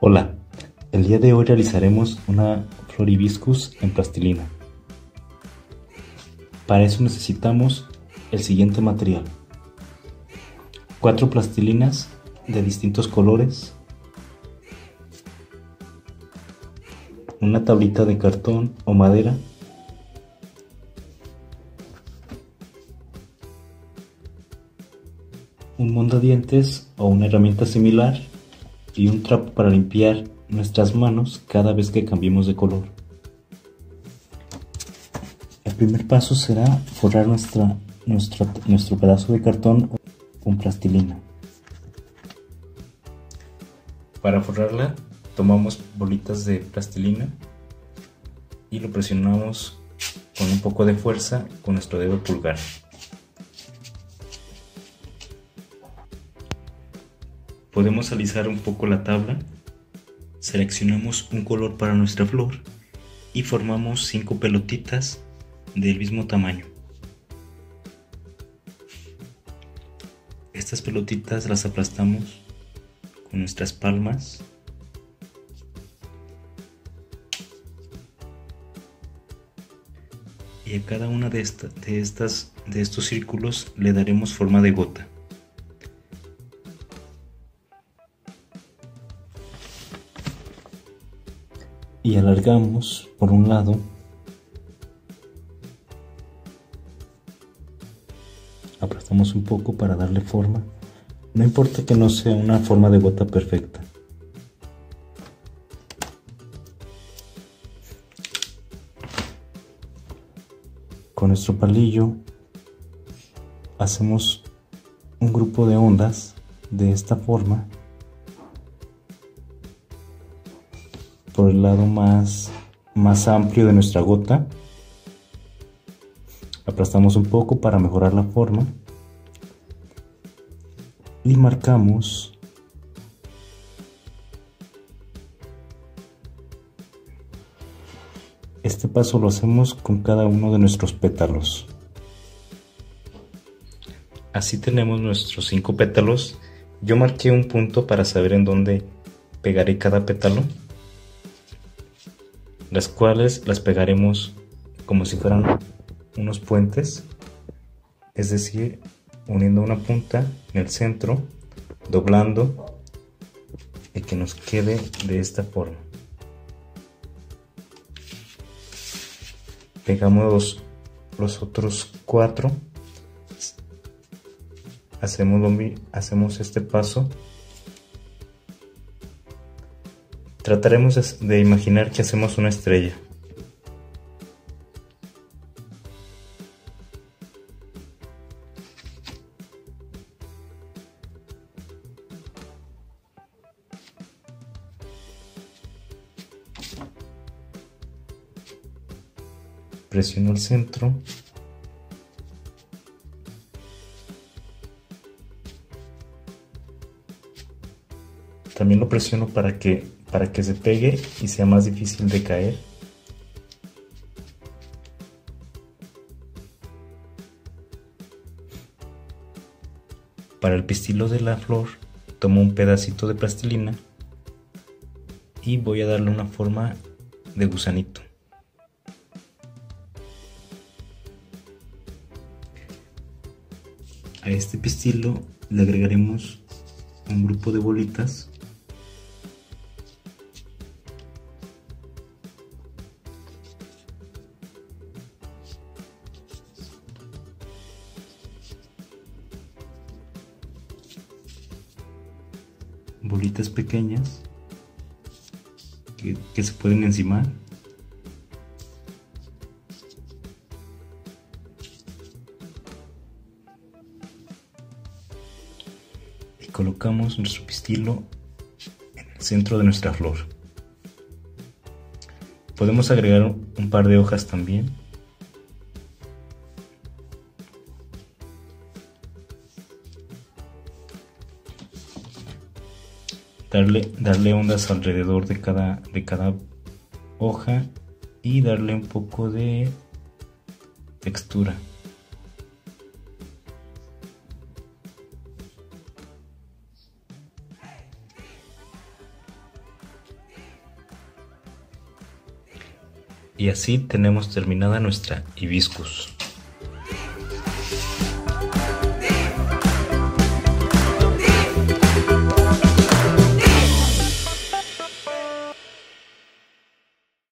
Hola, el día de hoy realizaremos una flor hibiscus en plastilina. Para eso necesitamos el siguiente material: 4 plastilinas de distintos colores, una tablita de cartón o madera, un mondadientes o una herramienta similar y un trapo para limpiar nuestras manos cada vez que cambiemos de color. El primer paso será forrar nuestro pedazo de cartón con plastilina. Para forrarla tomamos bolitas de plastilina y lo presionamos con un poco de fuerza con nuestro dedo pulgar. Podemos alisar un poco la tabla, seleccionamos un color para nuestra flor y formamos 5 pelotitas del mismo tamaño. Estas pelotitas las aplastamos con nuestras palmas y a cada una de estos círculos le daremos forma de gota. Y alargamos por un lado, aplastamos un poco para darle forma. No importa que no sea una forma de gota perfecta. Con nuestro palillo hacemos un grupo de ondas de esta forma por el lado más amplio de nuestra gota. Aplastamos un poco para mejorar la forma y marcamos este paso. Lo hacemos con cada uno de nuestros pétalos. Así tenemos nuestros 5 pétalos. Yo marqué un punto para saber en dónde pegaré cada pétalo, las cuales las pegaremos como si fueran unos puentes, es decir, uniendo una punta en el centro, doblando y que nos quede de esta forma. Pegamos los otros 4, hacemos este paso. Trataremos de imaginar que hacemos una estrella. Presiono el centro también lo presiono para que se pegue y sea más difícil de caer. Para el pistilo de la flor tomo un pedacito de plastilina y voy a darle una forma de gusanito. A este pistilo le agregaremos un grupo de bolitas pequeñas que se pueden encimar. Y colocamos nuestro pistilo en el centro de nuestra flor. Podemos agregar un par de hojas también. Darle ondas alrededor de cada hoja y darle un poco de textura. Y así tenemos terminada nuestra hibiscus.